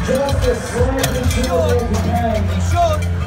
Just a slightly short of the time. He should.